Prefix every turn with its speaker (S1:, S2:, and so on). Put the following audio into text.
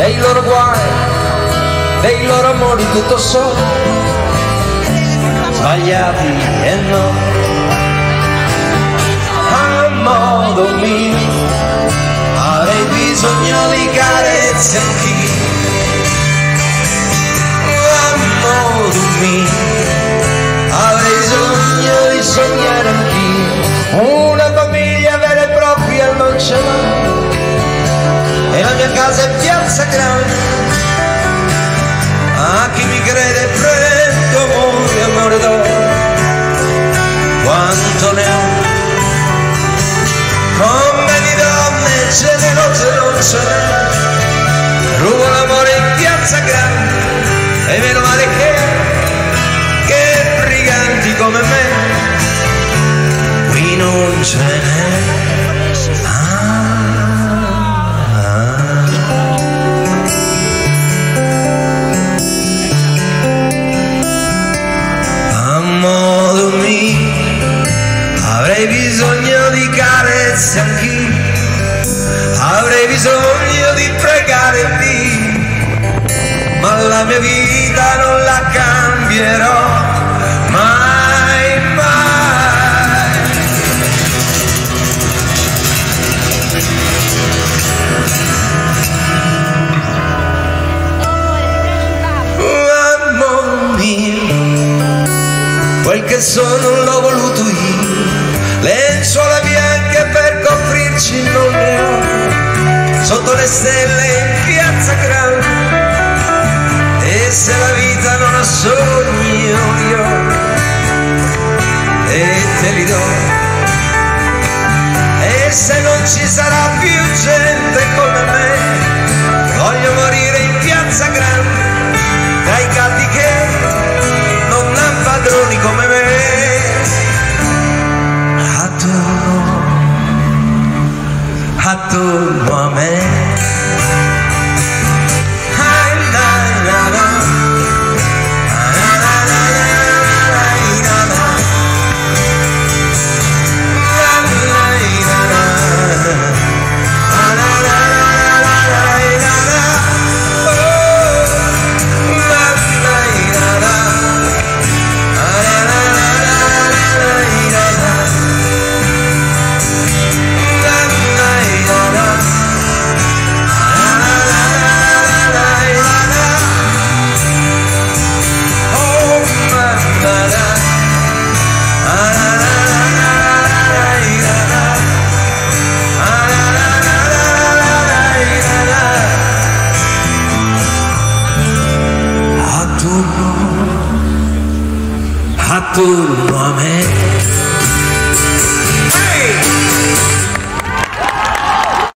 S1: dei loro guai, dei loro amori, tutto so, sbagliati e no, a modo mio avrei bisogno di carezze anch'io, a modo mio avrei bisogno di sognare anch'io, una famiglia vera e propria non ce l'ho, e la mia casa è Piazza Grande, a chi mi crede prendo amore, amore d'oro, quanto ne ho, come di donne generose non ce n'è, rubo l'amore in Piazza Grande, e meno male che briganti come me, qui non ce n'è. Avrei bisogno di carezze anch'io, avrei bisogno di pregare Dio, ma la mia vita non la cambierò mai, mai. Amor mio, quel che sono l'ho voluto io, lenzuola bianche per coprirci non ne ho, sotto le stelle in Piazza Grande, e se la vita non ha sogni io li ho, e te li do, e se non ci sarà più gente come me, voglio morire in Piazza Grande, tra i gatti che non han padroni come me. Attorno a me, attorno a me.